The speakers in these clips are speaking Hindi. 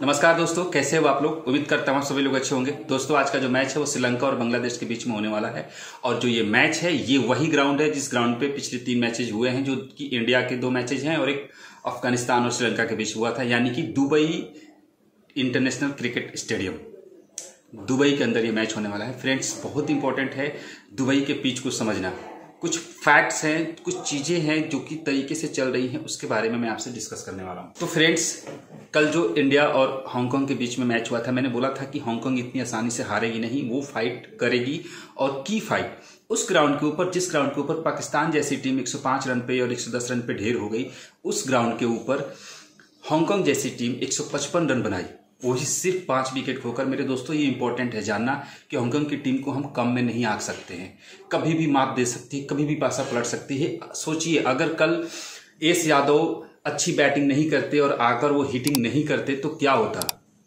नमस्कार दोस्तों, कैसे हो आप लोग। उम्मीद करता हूँ सभी लोग अच्छे होंगे। दोस्तों आज का जो मैच है वो श्रीलंका और बांग्लादेश के बीच में होने वाला है और जो ये मैच है ये वही ग्राउंड है जिस ग्राउंड पे पिछले 3 मैचेज हुए हैं, जो कि इंडिया के 2 मैचेज हैं और एक अफगानिस्तान और श्रीलंका के बीच हुआ था, यानी कि Dubai international cricket stadium Dubai के अंदर ये मैच होने वाला है। फ्रेंड्स, बहुत इंपॉर्टेंट है दुबई के पिच को समझना। कुछ फैक्ट्स हैं, कुछ चीजें हैं जो कि तरीके से चल रही हैं, उसके बारे में मैं आपसे डिस्कस करने वाला हूं। तो फ्रेंड्स, कल जो इंडिया और हांगकांग के बीच में मैच हुआ था, मैंने बोला था कि हांगकांग इतनी आसानी से हारेगी नहीं, वो फाइट करेगी और की फाइट उस ग्राउंड के ऊपर जिस ग्राउंड के ऊपर पाकिस्तान जैसी टीम 105 रन पे और 110 रन पे ढेर हो गई, उस ग्राउंड के ऊपर हांगकांग जैसी टीम 155 रन बनाई, वही सिर्फ 5 विकेट खोकर। मेरे दोस्तों, ये इंपॉर्टेंट है जानना कि हांगकांग की टीम को हम कम में नहीं आंक सकते हैं। कभी भी मात दे सकती है, कभी भी पासा पलट सकती है। सोचिए, अगर कल एस यादव अच्छी बैटिंग नहीं करते और आकर वो हिटिंग नहीं करते तो क्या होता।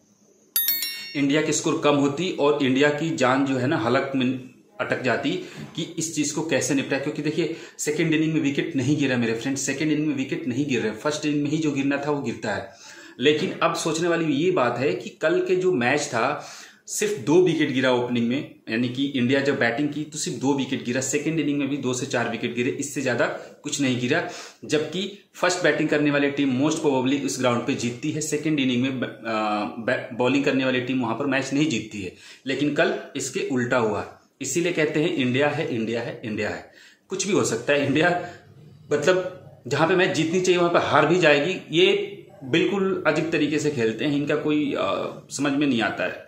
इंडिया की स्कोर कम होती और इंडिया की जान जो है ना हलक में अटक जाती कि इस चीज को कैसे निपटा। क्योंकि देखिए, सेकेंड इनिंग में विकेट नहीं गिरा मेरे फ्रेंड, सेकेंड इनिंग में विकेट नहीं गिर रहे, फर्स्ट इनिंग में ही जो गिरना था वो गिरता है। लेकिन अब सोचने वाली ये बात है कि कल के जो मैच था सिर्फ 2 विकेट गिरा ओपनिंग में, यानी कि इंडिया जब बैटिंग की तो सिर्फ 2 विकेट गिरा। सेकेंड इनिंग में भी 2 से 4 विकेट गिरे, इससे ज्यादा कुछ नहीं गिरा। जबकि फर्स्ट बैटिंग करने वाली टीम मोस्ट प्रोबेबली उस ग्राउंड पे जीतती है, सेकेंड इनिंग में बॉलिंग करने वाली टीम वहां पर मैच नहीं जीतती है। लेकिन कल इसके उल्टा हुआ, इसीलिए कहते हैं इंडिया है, इंडिया है, इंडिया है। कुछ भी हो सकता है। इंडिया मतलब जहां पे मैच जीतनी चाहिए वहां पर हार भी जाएगी। ये बिल्कुल अजीब तरीके से खेलते हैं, इनका कोई समझ में नहीं आता है।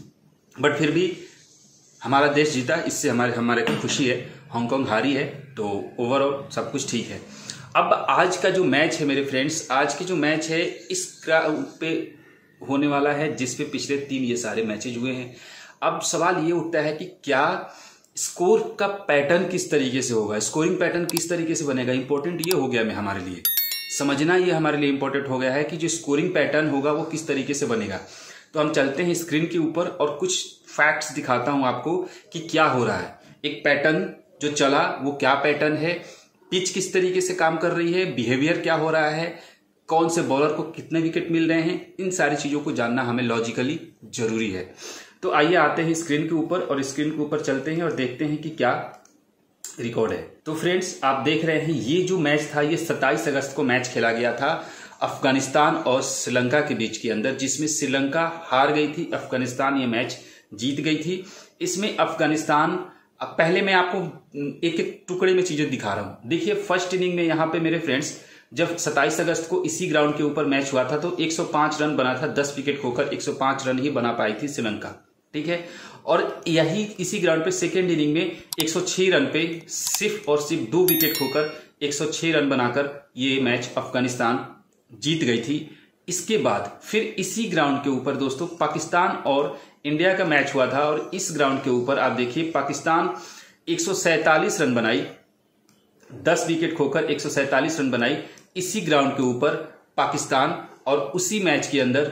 बट फिर भी हमारा देश जीता, इससे हमारे को खुशी है। हांगकांग हारी है तो ओवरऑल सब कुछ ठीक है। अब आज का जो मैच है मेरे फ्रेंड्स, आज की जो मैच है इस ग्राउंड पे होने वाला है जिस पे पिछले 3 ये सारे मैचेज हुए हैं। अब सवाल ये उठता है कि क्या स्कोर का पैटर्न किस तरीके से होगा, स्कोरिंग पैटर्न किस तरीके से बनेगा। इंपॉर्टेंट ये हो गया मैं हमारे लिए समझना, ये हमारे लिए इंपॉर्टेंट हो गया है कि जो स्कोरिंग पैटर्न होगा वो किस तरीके से बनेगा। तो हम चलते हैं स्क्रीन के ऊपर और कुछ फैक्ट्स दिखाता हूं आपको कि क्या हो रहा है। एक पैटर्न जो चला वो क्या पैटर्न है, पिच किस तरीके से काम कर रही है, बिहेवियर क्या हो रहा है, कौन से बॉलर को कितने विकेट मिल रहे हैं, इन सारी चीजों को जानना हमें लॉजिकली जरूरी है। तो आइए आते हैं स्क्रीन के ऊपर और स्क्रीन के ऊपर चलते हैं और देखते हैं कि क्या रिकॉर्ड है। तो फ्रेंड्स, आप देख रहे हैं ये जो मैच था ये 27 अगस्त को मैच खेला गया था अफगानिस्तान और श्रीलंका के बीच के अंदर, जिसमें श्रीलंका हार गई थी, अफगानिस्तान ये मैच जीत गई थी। इसमें अफगानिस्तान, अब पहले मैं आपको एक एक टुकड़े में चीजें दिखा रहा हूं। देखिए, फर्स्ट इनिंग में यहाँ पे मेरे फ्रेंड्स जब 27 अगस्त को इसी ग्राउंड के ऊपर मैच हुआ था तो 105 रन बना था, 10 विकेट खोकर 105 रन ही बना पाई थी श्रीलंका, ठीक है। और यही इसी ग्राउंड पे सेकेंड इनिंग में 106 रन पे सिर्फ और सिर्फ 2 विकेट खोकर 106 रन बनाकर ये मैच अफगानिस्तान जीत गई थी। इसके बाद फिर इसी ग्राउंड के ऊपर दोस्तों पाकिस्तान और इंडिया का मैच हुआ था और इस ग्राउंड के ऊपर आप देखिए पाकिस्तान 147 रन बनाई, 10 विकेट खोकर 147 रन बनाई इसी ग्राउंड के ऊपर पाकिस्तान। और उसी मैच के अंदर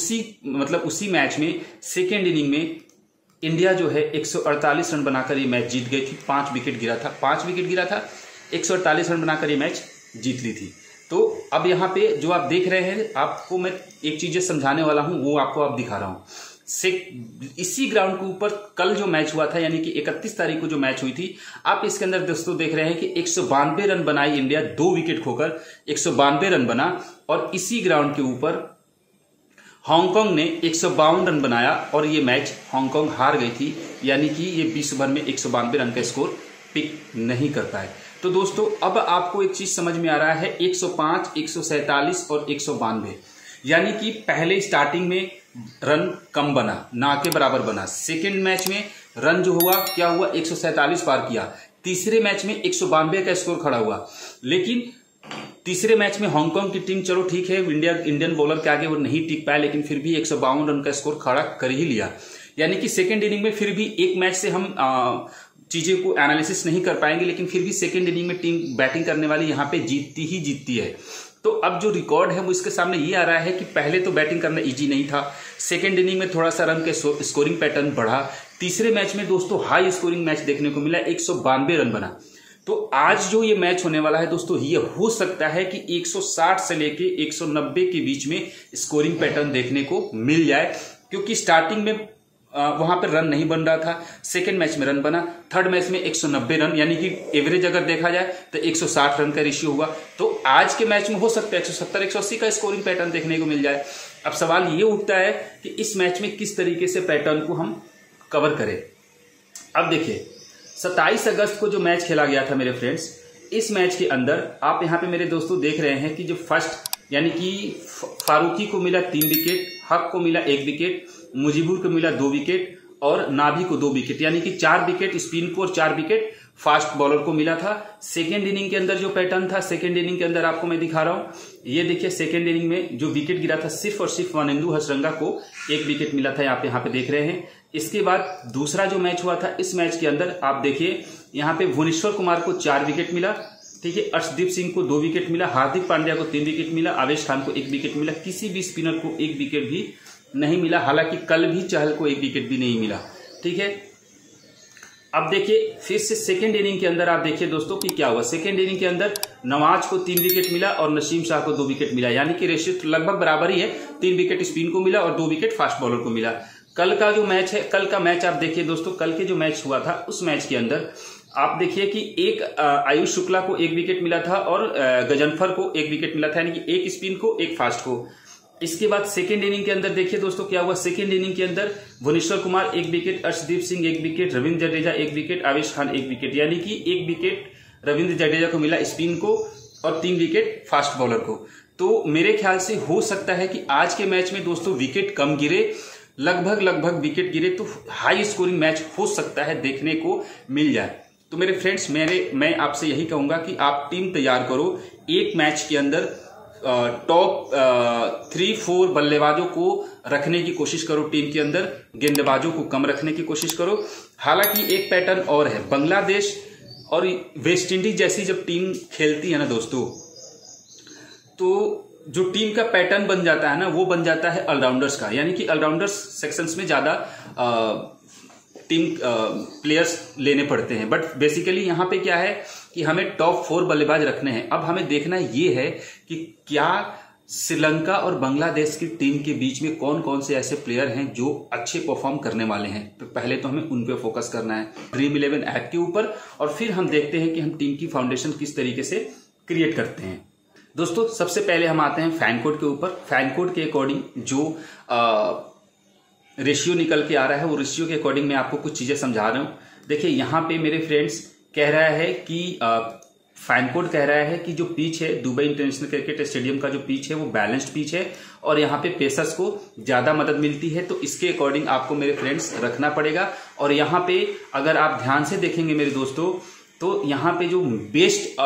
उसी मैच में सेकेंड इनिंग में इंडिया जो है 148 रन बनाकर ये मैच जीत गई थी। 5 विकेट गिरा था, 148 रन बनाकर ये मैच जीत ली थी। तो अब यहाँ पे जो आप देख रहे हैं, आपको मैं एक चीजें समझाने वाला हूं, वो आपको आप दिखा रहा हूं। इसी ग्राउंड के ऊपर कल जो मैच हुआ था, यानी कि 31 तारीख को जो मैच हुई थी, आप इसके अंदर दोस्तों देख रहे हैं कि 192 रन बनाई इंडिया, 2 विकेट खोकर 192 रन बना। और इसी ग्राउंड के ऊपर हांगकांग ने 152 रन बनाया और ये मैच हांगकांग हार गई थी, यानी कि ये विश्व भर में 192 रन का स्कोर पिक नहीं कर पाए। तो दोस्तों, अब आपको एक चीज समझ में आ रहा है, 105, 147 और 192, यानी कि पहले स्टार्टिंग में रन कम बना, ना के बराबर बना। सेकेंड मैच में रन जो हुआ क्या हुआ, 147 पार किया। तीसरे मैच में 192 का स्कोर खड़ा हुआ। लेकिन तीसरे मैच में हांगकांग की टीम, चलो ठीक है, इंडियन बॉलर के आगे वो नहीं टिक पाया, लेकिन फिर भी 152 रन का स्कोर खड़ा कर ही लिया। यानी कि सेकेंड इनिंग में फिर भी एक मैच से हम चीजें को एनालिसिस नहीं कर पाएंगे, लेकिन फिर भी सेकेंड इनिंग में टीम बैटिंग करने वाली यहाँ पे जीतती है। तो अब जो रिकॉर्ड है वो इसके सामने ये आ रहा है कि पहले तो बैटिंग करना इजी नहीं था, सेकेंड इनिंग में थोड़ा सा रन के स्कोरिंग पैटर्न बढ़ा, तीसरे मैच में दोस्तों हाई स्कोरिंग मैच देखने को मिला, 192 रन बना। तो आज जो ये मैच होने वाला है दोस्तों, ये हो सकता है कि 160 से लेके 190 के बीच में स्कोरिंग पैटर्न देखने को मिल जाए, क्योंकि स्टार्टिंग में वहां पर रन नहीं बन रहा था, सेकेंड मैच में रन बना, थर्ड मैच में 190 रन, यानी कि एवरेज अगर देखा जाए तो 160 रन का रेशियो हुआ। तो आज के मैच में हो सकता है 170 180 का स्कोरिंग पैटर्न देखने को मिल जाए। अब सवाल ये उठता है कि इस मैच में किस तरीके से पैटर्न को हम कवर करें। अब देखिए 27 अगस्त को जो मैच खेला गया था मेरे फ्रेंड्स, इस मैच के अंदर आप यहाँ पे मेरे दोस्तों देख रहे हैं कि जो फर्स्ट यानी कि फारूकी को मिला 3 विकेट, हक को मिला 1 विकेट, मुजीबुर को मिला 2 विकेट और नाभी को 2 विकेट, यानी कि 4 विकेट स्पिन को और 4 विकेट फास्ट बॉलर को मिला था। सेकेंड इनिंग के अंदर जो पैटर्न था, सेकेंड इनिंग के अंदर आपको मैं दिखा रहा हूं, ये देखिए सेकेंड इनिंग में जो विकेट गिरा था सिर्फ और सिर्फ वनेंदु हसरंगा को 1 विकेट मिला था, आप यहाँ पे देख रहे हैं। इसके बाद दूसरा जो मैच हुआ था, इस मैच के अंदर आप देखिए यहाँ पे भुवनेश्वर कुमार को 4 विकेट मिला, ठीक है, अर्शदीप सिंह को 2 विकेट मिला, हार्दिक पांड्या को 3 विकेट मिला, आवेश खान को 1 विकेट मिला, किसी भी स्पिनर को 1 विकेट भी नहीं मिला। हालांकि कल भी चहल को 1 विकेट भी नहीं मिला, ठीक है। अब देखिए फिर से सेकेंड इनिंग के अंदर आप देखिए दोस्तों कि क्या हुआ। सेकेंड इनिंग के अंदर नवाज को 3 विकेट मिला और नसीम शाह को 2 विकेट मिला, यानी कि रेशियो लगभग बराबर ही है, 3 विकेट स्पिन को मिला और 2 विकेट फास्ट बॉलर को मिला। कल का जो मैच है, कल का मैच आप देखिए दोस्तों, कल के जो मैच हुआ था उस मैच के अंदर आप देखिए कि एक आयुष शुक्ला को 1 विकेट मिला था और गजनफर को 1 विकेट मिला था, यानी कि 1 स्पिन को 1 फास्ट को। इसके बाद सेकेंड इनिंग के अंदर देखिए दोस्तों क्या हुआ। सेकेंड इनिंग के अंदर Bhuvneshwar Kumar 1 wicket, Arshdeep Singh 1 wicket, Ravindra Jadeja 1 wicket, Avesh Khan 1 wicket, यानी कि 1 विकेट रविंद्र जडेजा को मिला स्पिन को और 3 विकेट फास्ट बॉलर को। तो मेरे ख्याल से हो सकता है कि आज के मैच में दोस्तों विकेट कम गिरे, लगभग विकेट गिरे, तो हाई स्कोरिंग मैच हो सकता है देखने को मिल जाए। तो मेरे फ्रेंड्स मैं आपसे यही कहूंगा कि आप टीम तैयार करो, एक मैच के अंदर टॉप 3-4 बल्लेबाजों को रखने की कोशिश करो टीम के अंदर, गेंदबाजों को कम रखने की कोशिश करो। हालांकि एक पैटर्न और है, बांग्लादेश और वेस्ट इंडीज जैसी जब टीम खेलती है ना दोस्तों, तो जो टीम का पैटर्न बन जाता है ना, वो बन जाता है ऑलराउंडर्स का, यानी कि ऑलराउंडर्स सेक्शंस में ज्यादा टीम प्लेयर्स लेने पड़ते हैं। बट बेसिकली यहाँ पे क्या है कि हमें टॉप 4 बल्लेबाज रखने हैं। अब हमें देखना ये है कि क्या श्रीलंका और बांग्लादेश की टीम के बीच में कौन कौन से ऐसे प्लेयर हैं जो अच्छे परफॉर्म करने वाले हैं। तो पहले तो हमें उन पे फोकस करना है, ड्रीम 11 ऐप के ऊपर, और फिर हम देखते हैं कि हम टीम की फाउंडेशन किस तरीके से क्रिएट करते हैं। दोस्तों सबसे पहले हम आते हैं फैन कोड के ऊपर। फैन कोड के अकॉर्डिंग जो रेशियो निकल के आ रहा है, वो रेशियो के अकॉर्डिंग मैं आपको कुछ चीजें समझा रहा हूं। देखिए यहाँ पे मेरे फ्रेंड्स कह रहा है कि फैन कोड कह रहा है कि जो पिच है दुबई इंटरनेशनल क्रिकेट स्टेडियम का जो पिच है वो बैलेंस्ड पिच है और यहाँ पे पेसर्स को ज्यादा मदद मिलती है, तो इसके अकॉर्डिंग आपको मेरे फ्रेंड्स रखना पड़ेगा। और यहाँ पे अगर आप ध्यान से देखेंगे मेरे दोस्तों, तो यहाँ पे जो बेस्ट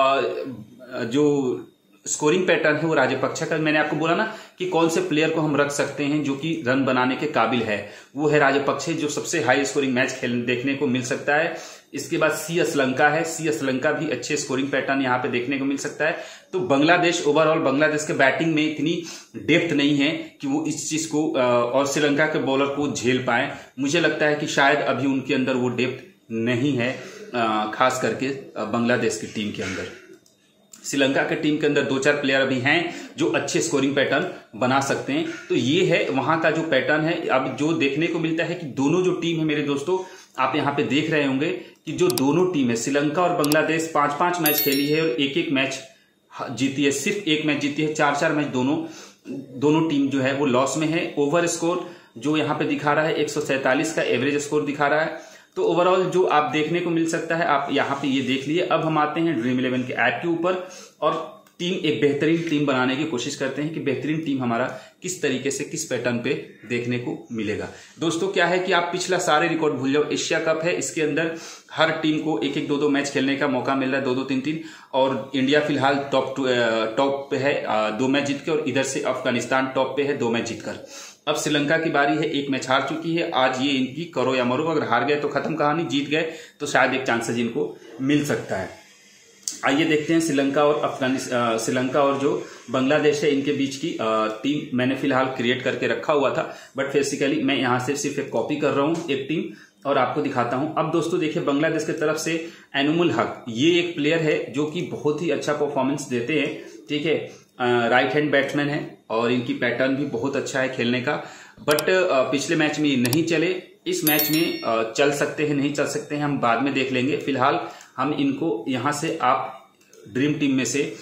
जो स्कोरिंग पैटर्न है वो राजपक्षा का, मैंने आपको बोला ना कि कौन से प्लेयर को हम रख सकते हैं जो कि रन बनाने के काबिल है, वो है राजपक्षे, जो सबसे हाई स्कोरिंग मैच देखने को मिल सकता है। इसके बाद सी श्रीलंका है, सी श्रीलंका भी अच्छे स्कोरिंग पैटर्न यहाँ पे देखने को मिल सकता है। तो बांग्लादेश, ओवरऑल बांग्लादेश के बैटिंग में इतनी डेप्थ नहीं है कि वो इस चीज को और श्रीलंका के बॉलर को झेल पाए। मुझे लगता है कि शायद अभी उनके अंदर वो डेप्थ नहीं है, खास करके बांग्लादेश की टीम के अंदर। श्रीलंका के टीम के अंदर 2-4 प्लेयर अभी हैं जो अच्छे स्कोरिंग पैटर्न बना सकते हैं। तो ये है वहां का जो पैटर्न है। अब जो देखने को मिलता है कि दोनों जो टीम है मेरे दोस्तों, आप यहाँ पे देख रहे होंगे कि जो दोनों टीम है, श्रीलंका और बांग्लादेश 5-5 मैच खेली है और 1-1 मैच जीती है, सिर्फ 1 मैच जीती है। 4-4 मैच दोनों टीम जो है वो लॉस में है। ओवर स्कोर जो यहाँ पे दिखा रहा है 147 का एवरेज स्कोर दिखा रहा है। तो ओवरऑल जो आप देखने को मिल सकता है, आप यहाँ पे ये देख लिए। अब हम आते हैं ड्रीम 11 के ऐप के ऊपर और टीम एक बेहतरीन टीम बनाने की कोशिश करते हैं कि बेहतरीन टीम हमारा किस तरीके से किस पैटर्न पे देखने को मिलेगा। दोस्तों क्या है कि आप पिछला सारे रिकॉर्ड भूल जाओ। एशिया कप है, इसके अंदर हर टीम को 1-1, 2-2 मैच खेलने का मौका मिल रहा है, 2-2, 3-3, और इंडिया फिलहाल टॉप पे है 2 मैच जीत के, और इधर से अफगानिस्तान टॉप पे है 2 मैच जीतकर। अब श्रीलंका की बारी है, 1 मैच हार चुकी है। आज ये इनकी करो या मरो, अगर हार गए तो खत्म कहानी, जीत गए तो शायद एक चांसेस इनको मिल सकता है। आइए देखते हैं श्रीलंका और जो बांग्लादेश है इनके बीच की टीम मैंने फिलहाल क्रिएट करके रखा हुआ था, बट बेसिकली मैं यहाँ से सिर्फ एक कॉपी कर रहा हूँ एक टीम और आपको दिखाता हूं। अब दोस्तों देखिए, बांग्लादेश की तरफ से एनुमुल हक ये एक प्लेयर है जो कि बहुत ही अच्छा परफॉर्मेंस देते हैं, ठीक है। राइट हैंड बैट्समैन है और इनकी पैटर्न भी बहुत अच्छा है खेलने का, बट पिछले मैच में ये नहीं चले। इस मैच में चल सकते हैं नहीं चल सकते हैं हम बाद में देख लेंगे। फिलहाल हम इनको यहां से आप ड्रीम टीम में से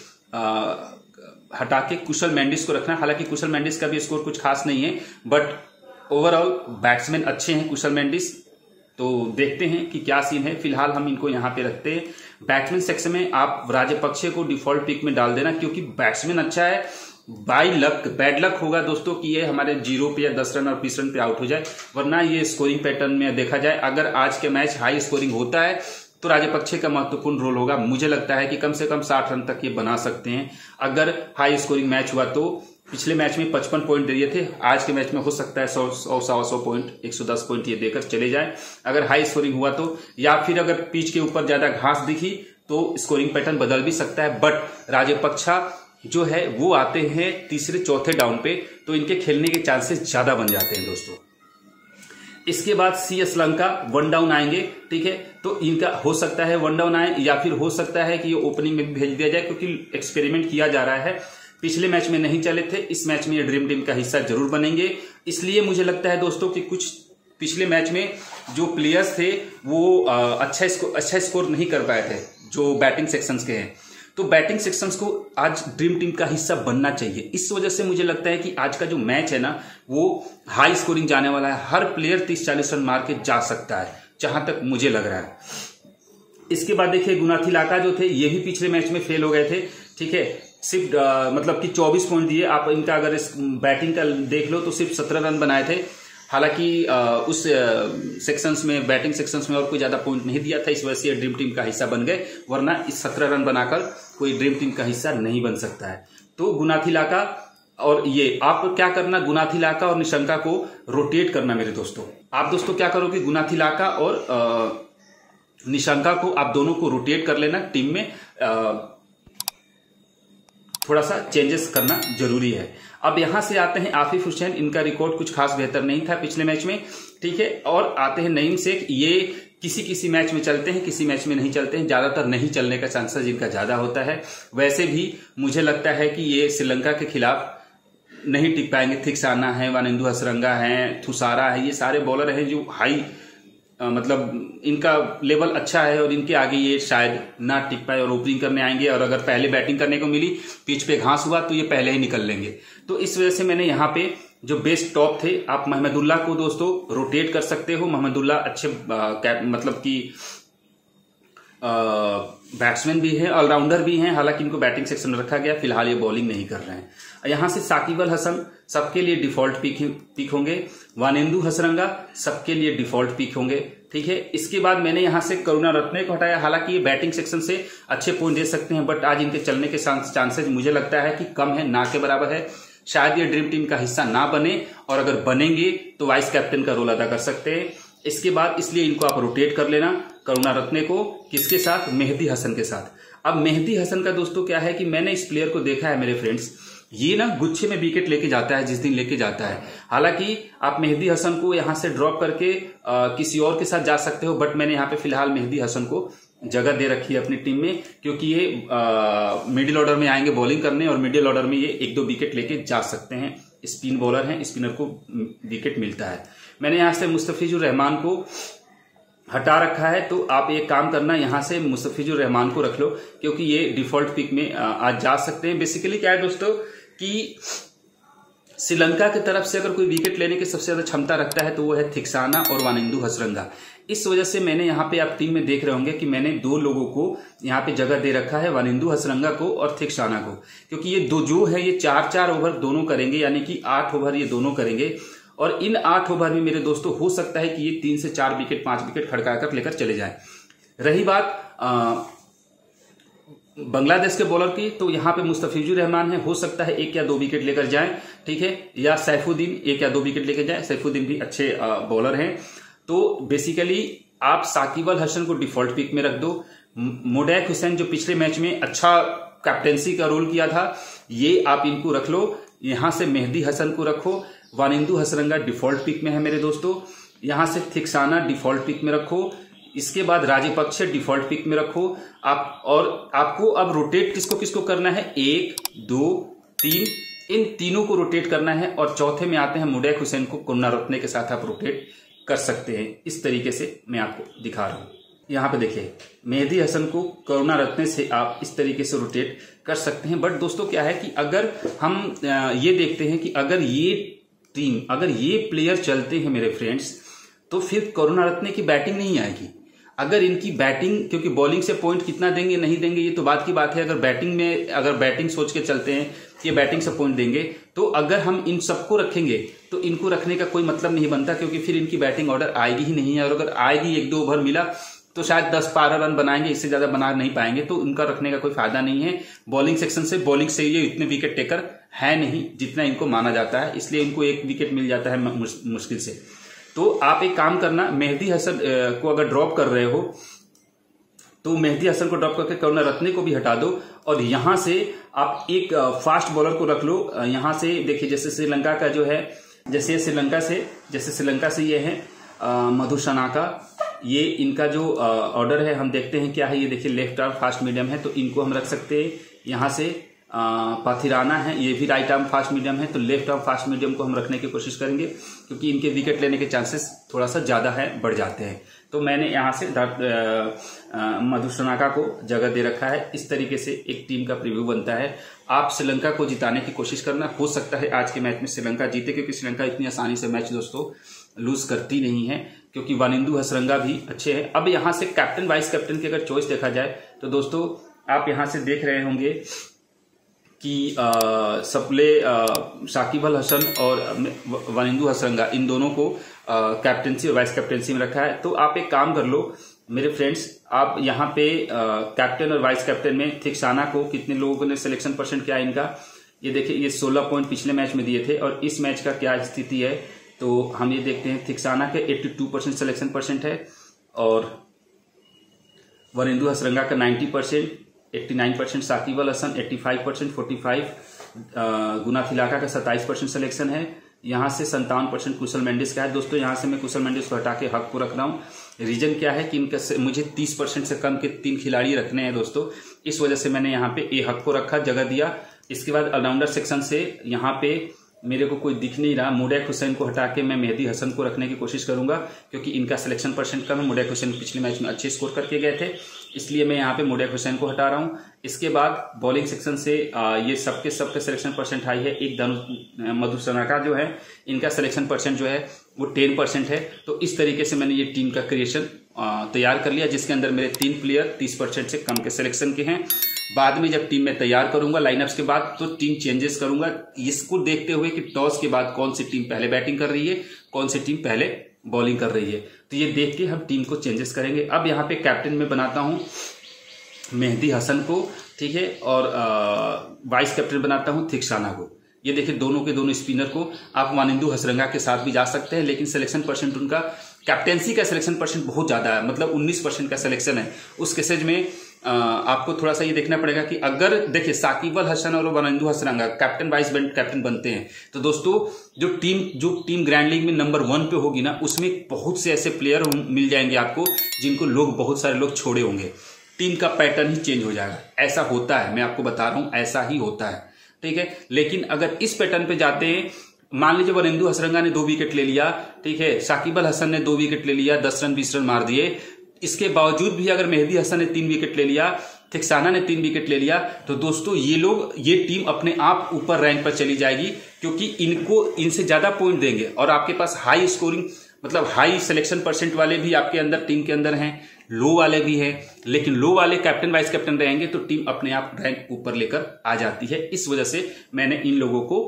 हटा के कुशल मेंडिस को रखना। हालांकि कुशल मेंडिस का भी स्कोर कुछ खास नहीं है, बट ओवरऑल बैट्समैन अच्छे हैं कुशल मेंडिस। तो देखते हैं कि क्या सीन है। फिलहाल हम इनको यहाँ पे रखते हैं। बैट्समैन सेक्शन में आप राजपक्षे को डिफॉल्ट पिक में डाल देना, क्योंकि बैट्समैन अच्छा है। बाई लक बैड लक होगा दोस्तों कि ये हमारे 0 पे या 10 रन और 20 रन पे आउट हो जाए, वरना ये स्कोरिंग पैटर्न में देखा जाए अगर आज के मैच हाई स्कोरिंग होता है तो राजपक्षे का महत्वपूर्ण रोल होगा। मुझे लगता है कि कम से कम 60 रन तक ये बना सकते हैं अगर हाई स्कोरिंग मैच हुआ तो। पिछले मैच में 55 पॉइंट दिए थे, आज के मैच में हो सकता है 100 पॉइंट 110 पॉइंट ये देकर चले जाए अगर हाई स्कोरिंग हुआ तो, या फिर अगर पिच के ऊपर ज्यादा घास दिखी तो स्कोरिंग पैटर्न बदल भी सकता है। बट राजपक्षा जो है वो आते हैं तीसरे चौथे डाउन पे, तो इनके खेलने के चांसेस ज्यादा बन जाते हैं दोस्तों। इसके बाद सी श्रीलंका 1 डाउन आएंगे, ठीक है। तो इनका हो सकता है 1 डाउन आए, या फिर हो सकता है कि ये ओपनिंग में भी भेज दिया जाए, क्योंकि एक्सपेरिमेंट किया जा रहा है। पिछले मैच में नहीं चले थे, इस मैच में ये ड्रीम टीम का हिस्सा जरूर बनेंगे। इसलिए मुझे लगता है दोस्तों कि कुछ पिछले मैच में जो प्लेयर्स थे वो अच्छा स्कोर नहीं कर पाए थे जो बैटिंग सेक्शंस के हैं, तो बैटिंग सेक्शंस को आज ड्रीम टीम का हिस्सा बनना चाहिए। इस वजह से मुझे लगता है कि आज का जो मैच है ना वो हाई स्कोरिंग जाने वाला है। हर प्लेयर 30-40 रन मार के जा सकता है, जहां तक मुझे लग रहा है। इसके बाद देखिए, गुनाथी लाका जो थे ये भी पिछले मैच में फेल हो गए थे, ठीक है। सिर्फ मतलब कि 24 पॉइंट दिए। आप इनका अगर इस बैटिंग का देख लो तो सिर्फ 17 रन बनाए थे। हालांकि उस सेक्शंस में, बैटिंग सेक्शंस में और कोई ज्यादा पॉइंट नहीं दिया था, इस वजह से ड्रीम टीम का हिस्सा बन गए, वरना इस 17 रन बनाकर कोई ड्रीम टीम का हिस्सा नहीं बन सकता है। तो गुनाथी लाका और ये आप क्या करना, गुनाथी लाका और निशंका को रोटेट करना मेरे दोस्तों। आप दोस्तों क्या करो कि गुनाथी लाका और निशंका को आप दोनों को रोटेट कर लेना टीम में। थोड़ा सा चेंजेस करना जरूरी है। अब यहां से आते हैं आफिफ हुसैन, इनका रिकॉर्ड कुछ खास बेहतर नहीं था पिछले मैच में, ठीक है। और आते हैं नईम शेख, ये किसी मैच में चलते हैं, किसी मैच में नहीं चलते हैं, ज्यादातर नहीं चलने का चांसेस इनका ज्यादा होता है। वैसे भी मुझे लगता है कि ये श्रीलंका के खिलाफ नहीं टिक पाएंगे। थिक्साना है, वानिंदु हसरंगा है, थुसारा है, ये सारे बॉलर हैं जो हाई मतलब इनका लेवल अच्छा है और इनके आगे ये शायद ना टिक पाए और ओपनिंग करने आएंगे। और अगर पहले बैटिंग करने को मिली, पिच पे घास हुआ तो ये पहले ही निकल लेंगे। तो इस वजह से मैंने यहाँ पे जो बेस्ट टॉप थे, आप महमदुल्लाह को दोस्तों रोटेट कर सकते हो। महमदुल्लाह अच्छे मतलब कि बैट्समैन भी है, ऑलराउंडर भी हैं। हालांकि इनको बैटिंग सेक्शन में रखा गया, फिलहाल ये बॉलिंग नहीं कर रहे हैं। यहां से साकिब अल हसन सबके लिए डिफॉल्ट पिक होंगे। वानिंदु हसरंगा सबके लिए डिफॉल्ट पिक होंगे, ठीक है। इसके बाद मैंने यहां से करुणारत्ने को हटाया। हालांकि ये बैटिंग सेक्शन से अच्छे पॉइंट दे सकते हैं, बट आज इनके चलने के चांसेस मुझे लगता है कि कम है, ना के बराबर है। शायद ये ड्रीम टीम का हिस्सा ना बने, और अगर बनेंगे तो वाइस कैप्टन का रोल अदा कर सकते हैं। इसके बाद इसलिए इनको आप रोटेट कर लेना, करुणारत्ने को किसके साथ, मेहदी हसन के साथ। अब मेहदी हसन का दोस्तों क्या है कि मैंने इस प्लेयर को देखा है मेरे फ्रेंड्स, ये ना गुच्छे में विकेट लेके जाता है जिस दिन लेके जाता है। हालांकि आप मेहदी हसन को यहां से ड्रॉप करके किसी और के साथ जा सकते हो, बट मैंने यहाँ पे फिलहाल मेहदी हसन को जगह दे रखी है अपनी टीम में, क्योंकि ये मिडिल ऑर्डर में आएंगे बॉलिंग करने, और मिडिल ऑर्डर में ये 1-2 विकेट लेके जा सकते हैं। स्पिन बॉलर हैं, स्पिनर को विकेट मिलता है। मैंने यहां से मुस्तफिजुर रहमान को हटा रखा है, तो आप एक काम करना, यहां से मुस्तफिजुर रहमान को रख लो, क्योंकि ये डिफॉल्ट पिक में आज जा सकते हैं। बेसिकली क्या है दोस्तों कि श्रीलंका की तरफ से अगर कोई विकेट लेने की सबसे ज्यादा क्षमता रखता है तो वो है थिक्साना और वानिंदु हसरंगा। इस वजह से मैंने यहाँ पे आप टीम में देख रहे होंगे कि मैंने 2 लोगों को यहाँ पे जगह दे रखा है, वानिंदु हसरंगा को और थिक्साना को, क्योंकि ये दो जो है ये 4-4 ओवर दोनों करेंगे, यानी कि 8 ओवर ये दोनों करेंगे। और इन 8 ओवर में मेरे दोस्तों हो सकता है कि ये 3 से 4 विकेट 5 विकेट खड़काकर लेकर चले जाए। रही बात बांग्लादेश के बॉलर की, तो यहाँ पे मुस्तफिजुर रहमान है, हो सकता है 1 या 2 विकेट लेकर जाएं, ठीक है, या सैफुद्दीन 1 या 2 विकेट लेकर जाएं। सैफुद्दीन भी अच्छे बॉलर हैं। तो बेसिकली आप साकिब अल हसन को डिफॉल्ट पिक में रख दो, मोडैक हुसैन जो पिछले मैच में अच्छा कैप्टेंसी का रोल किया था, ये आप इनको रख लो। यहां से मेहदी हसन को रखो। वानिंदु हसरंगा डिफॉल्ट पिक में है मेरे दोस्तों। यहां से थिक्साना डिफॉल्ट पिक में रखो। इसके बाद राजपक्षे डिफॉल्ट पिक में रखो आप। और आपको अब रोटेट किसको किसको करना है, 1 2 3, इन तीनों को रोटेट करना है। और चौथे में आते हैं मोडैक हुसैन को करुणारत्ने के साथ आप रोटेट कर सकते हैं। इस तरीके से मैं आपको दिखा रहा हूं। यहाँ पे देखिए मेहदी हसन को करुणारत्ने से आप इस तरीके से रोटेट कर सकते हैं। बट दोस्तों क्या है कि अगर हम ये देखते हैं कि अगर ये टीम, अगर ये प्लेयर चलते हैं मेरे फ्रेंड्स, तो फिर करुणारत्ने की बैटिंग नहीं आएगी। अगर इनकी बैटिंग, क्योंकि बॉलिंग से पॉइंट कितना देंगे नहीं देंगे ये तो बात की बात है। अगर बैटिंग में, अगर बैटिंग सोच के चलते हैं कि बैटिंग से पॉइंट देंगे, तो अगर हम इन सबको रखेंगे तो इनको रखने का कोई मतलब नहीं बनता, क्योंकि फिर इनकी बैटिंग ऑर्डर आएगी ही नहीं है। और अगर आएगी 1-2 ओवर मिला तो शायद 10-12 रन बनाएंगे, इससे ज्यादा बना नहीं पाएंगे, तो उनका रखने का कोई फायदा नहीं है। बॉलिंग सेक्शन से, बॉलिंग से ये इतने विकेट टेकर है नहीं जितना इनको माना जाता है, इसलिए इनको 1 विकेट मिल जाता है मुश्किल से। तो आप एक काम करना, मेहदी हसन को अगर ड्रॉप कर रहे हो तो मेहदी हसन को ड्रॉप करके करुणारत्ने को भी हटा दो। और यहां से आप एक फास्ट बॉलर को रख लो। यहां से देखिए, जैसे श्रीलंका का जो है, जैसे श्रीलंका से ये है मधुशनाका, ये इनका जो ऑर्डर है हम देखते हैं क्या है। ये देखिए लेफ्ट आर्म फास्ट मीडियम है, तो इनको हम रख सकते हैं। यहाँ से पाथिराना है, ये भी राइट आर्म फास्ट मीडियम है, तो लेफ्ट आर्म फास्ट मीडियम को हम रखने की कोशिश करेंगे, क्योंकि इनके विकेट लेने के चांसेस थोड़ा सा ज्यादा है, बढ़ जाते हैं। तो मैंने यहाँ से मधुशनाका को जगह दे रखा है। इस तरीके से एक टीम का प्रीव्यू बनता है। आप श्रीलंका को जिताने की कोशिश करना। हो सकता है आज के मैच में श्रीलंका जीते, क्योंकि श्रीलंका इतनी आसानी से मैच दोस्तों लूज करती नहीं है, क्योंकि वानिंदु हसरंगा भी अच्छे हैं। अब यहाँ से कैप्टन वाइस कैप्टन की अगर चॉइस देखा जाए तो दोस्तों आप यहाँ से देख रहे होंगे कि साकिब अल हसन और वानिंदु हसरंगा, इन दोनों को कैप्टनसी और वाइस कैप्टनसी में रखा है। तो आप एक काम कर लो मेरे फ्रेंड्स, आप यहाँ पे कैप्टन और वाइस कैप्टन में थिक्साना को कितने लोगों ने सिलेक्शन परसेंट क्या है इनका, ये देखिए, ये 16 पॉइंट पिछले मैच में दिए थे। और इस मैच का क्या स्थिति है तो हम ये देखते हैं, थिक्साना के 82% सिलेक्शन परसेंट है, और वानिंदु हसरंगा का 90%, 89%, साकिब अल हसन 85%, 45, गुनाथिलाका का 27% सिलेक्शन है। यहाँ से 57% कुशल मेंडिस का है। दोस्तों यहाँ से मैं कुशल मेंडिस को हटा के हक को रख रहा हूँ। रीजन क्या है कि इनका मुझे 30% से कम के 3 खिलाड़ी रखने हैं दोस्तों, इस वजह से मैंने यहाँ पे ए हक को रखा, जगह दिया। इसके बाद ऑलराउंडर सेक्शन से यहाँ पे मेरे को कोई दिख नहीं रहा, मोडैक हुसैन को हटा के मैं मेहदी हसन को रखने की कोशिश करूंगा, क्योंकि इनका सिलेक्शन परसेंट कम है। मोडैक हुसैन पिछले मैच में अच्छे स्कोर करके गए थे, इसलिए मैं यहाँ पे मोडैक हुसैन को हटा रहा हूँ। इसके बाद बॉलिंग सेक्शन से ये सबके सिलेक्शन परसेंट हाई है। एक मधुशनाका जो है, इनका सिलेक्शन परसेंट जो है वो 10% है। तो इस तरीके से मैंने ये टीम का क्रिएशन तैयार कर लिया, जिसके अंदर मेरे 3 प्लेयर 30% से कम के सिलेक्शन के हैं। बाद में जब टीम में तैयार करूंगा लाइनअप्स के बाद, तो टीम चेंजेस करूंगा, इसको देखते हुए कि टॉस के बाद कौन सी टीम पहले बैटिंग कर रही है, कौन सी टीम पहले बॉलिंग कर रही है, तो ये देख के हम टीम को चेंजेस करेंगे। अब यहाँ पे कैप्टन में बनाता हूं मेहदी हसन को, ठीक है, और वाइस कैप्टन बनाता हूं थिक्साना को। ये देखिए दोनों के दोनों स्पिनर को आप वानिंदु हसरंगा के साथ भी जा सकते हैं, लेकिन सिलेक्शन परसेंट उनका, कैप्टेंसी का सिलेक्शन परसेंट बहुत ज्यादा है, मतलब 19% का सिलेक्शन है। उस केसेज में आपको थोड़ा सा ये देखना पड़ेगा कि अगर देखिए साकिब अल हसन और Wanindu Hasaranga captain vice captain बनते हैं, तो दोस्तों जो टीम ग्रैंड लीग में नंबर 1 पे होगी ना, उसमें बहुत से ऐसे प्लेयर मिल जाएंगे आपको जिनको बहुत सारे लोग छोड़े होंगे। टीम का पैटर्न ही चेंज हो जाएगा। ऐसा होता है, मैं आपको बता रहा हूं, ऐसा ही होता है, ठीक है। लेकिन अगर इस पैटर्न पे जाते हैं, मान लीजिए वानिंदु हसरंगा ने 2 विकेट ले लिया, ठीक है, साकिब अल हसन ने 2 विकेट ले लिया, 10 रन 20 रन मार दिए, इसके बावजूद भी अगर मेहदी हसन ने 3 विकेट ले लिया, थिक्साना ने 3 विकेट ले लिया, तो दोस्तों ये टीम अपने आप ऊपर रैंक पर चली जाएगी, क्योंकि इनसे ज्यादा पॉइंट देंगे। और आपके पास हाई स्कोरिंग, मतलब हाई सिलेक्शन परसेंट वाले भी आपके अंदर टीम के अंदर हैं, लो वाले भी हैं, लेकिन लो वाले कैप्टन वाइस कैप्टन रहेंगे तो टीम अपने आप रैंक ऊपर लेकर आ जाती है। इस वजह से मैंने इन लोगों को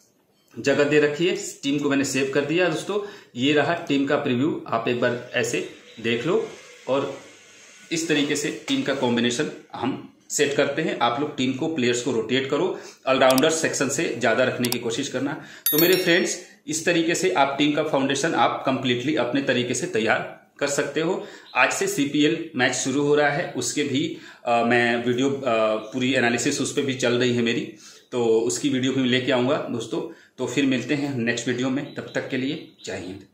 जगह दे रखी है, टीम को मैंने सेव कर दिया। दोस्तों ये रहा टीम का प्रीव्यू, आप एक बार ऐसे देख लो, और इस तरीके से टीम का कॉम्बिनेशन हम सेट करते हैं। आप लोग टीम को, प्लेयर्स को रोटेट करो, ऑलराउंडर सेक्शन से ज्यादा रखने की कोशिश करना। तो मेरे फ्रेंड्स, इस तरीके से आप टीम का फाउंडेशन आप कंप्लीटली अपने तरीके से तैयार कर सकते हो। आज से CPL मैच शुरू हो रहा है, उसके भी मैं वीडियो पूरी एनालिसिस उस पर भी चल रही है मेरी, तो उसकी वीडियो भी लेके आऊँगा दोस्तों। तो फिर मिलते हैं नेक्स्ट वीडियो में, तब तक के लिए जय हिंद।